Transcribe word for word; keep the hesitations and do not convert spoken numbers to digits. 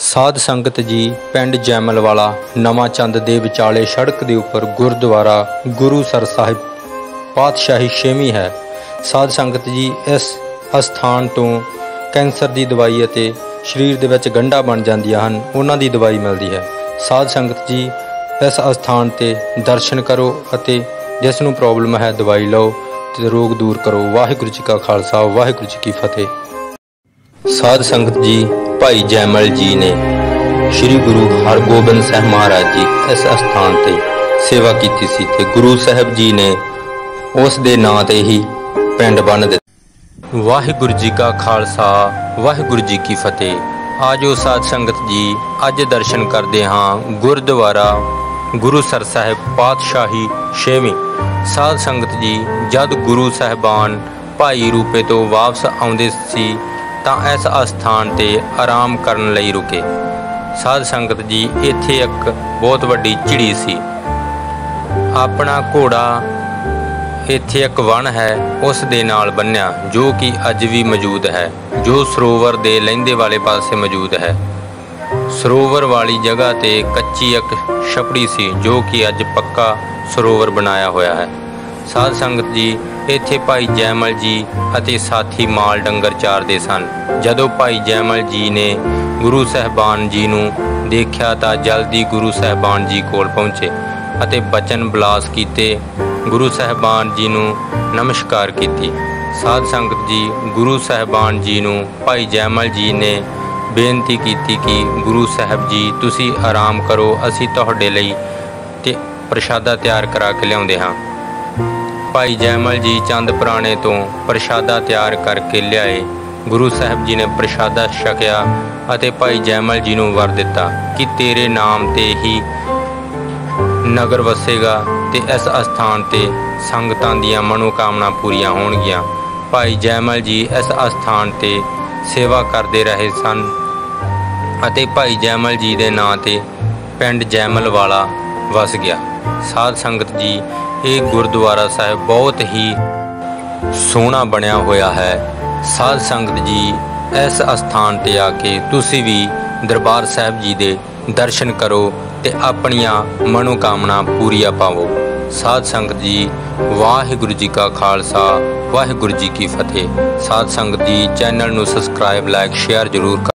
साध संगत जी पिंड जैमल वाला नवा चंद दे विचाले सड़क के उपर गुरुद्वारा गुरुसर साहिब पातशाही छेवीं है। साध संगत जी इस अस्थान तो कैंसर की दवाई अते शरीर दे विच गंढां बन जांदियां हन, उन्हां दी दवाई मिलती है। साध संगत जी इस अस्थान ते दर्शन करो अते जिस नूं प्रॉब्लम है दवाई लो ते रोग दूर करो। वाहिगुरू जी का खालसा, वाहिगुरू जी की फतेह। साध संगत जी भाई जैमल जी ने श्री गुरु हरगोबिंद साहब महाराज जी इस अस्थान ते सेवा की सी ते गुरु साहब जी ने उस दे नां ते ही पिंड बन दिता। वाहिगुरू जी का खालसा, वाहिगुरू जी की फतेह। आजो साध संगत जी अज दर्शन करते हाँ गुरुद्वारा गुरुसर साहिब पातशाही छेवीं। साध संगत जी जद गुरु साहिबान भाई रूपे तो वापस आउंदे सी तां इस अस्थान ते आराम करन लई रुके। साध संगत जी इत्थे एक बहुत वड्डी झिड़ी सी। अपना घोड़ा इत्थे एक वन है उस दे नाल बन्निया जो कि अज भी मौजूद है, जो सरोवर दे लहिंदे वाले पासे मौजूद है। सरोवर वाली जगह ते कच्ची एक छपड़ी सी जो कि अज पक्का सरोवर बनाया होया है। साध संगत जी इत्थे भाई जैमल जी अते साथी माल डंगर चारदे सन। जदों भाई जैमल जी ने गुरु साहिबान जी नूं देखिया तां जल्दी गुरु साहिबान जी कोल पहुँचे अते बचन बिलास कीते। गुरु साहिबान जी नूं नमस्कार कीती। साध संगत जी गुरु साहिबान जी नूं भाई जैमल जी ने बेनती कीती कि गुरु साहब जी तुसी आराम करो, असी तुहाडे लई ते प्रशादा तैयार करा के लियाउंदे हां। भाई जैमल जी चंद पुराने तो प्रशादा तैयार करके लियाए। गुरु साहब जी ने प्रशादा छकिया अते भाई जैमल जी नूं वर दिता कि तेरे नाम ते ही नगर वसेगा ते इस अस्थान ते संगतां दीआं मनोकामना पूरीआं होणगीआं। भाई जैमल जी इस अस्थान ते सेवा करते रहे सन अते भाई जैमल जी दे नां ते पिंड जैमल वाला वस गया। साध संगत जी ये गुरुद्वारा साहिब बहुत ही सोहना बनया होया है। साध संगत जी इस अस्थान ते आके तुसी भी दरबार साहिब जी दे दर्शन करो ते अपनियां मनोकामना पूरियां पावो। साध संगत जी वाहिगुरू जी का खालसा, वाहिगुरू जी की फतेह। साध संगत जी चैनल नूं सबसक्राइब लाइक शेयर जरूर कर।